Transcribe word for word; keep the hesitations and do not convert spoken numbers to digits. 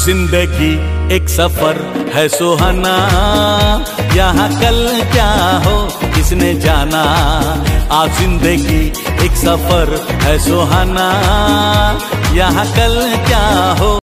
जिंदगी एक सफर है सुहाना, यहाँ कल क्या हो किसने जाना। आज जिंदगी एक सफर है सुहाना, यहाँ कल क्या हो।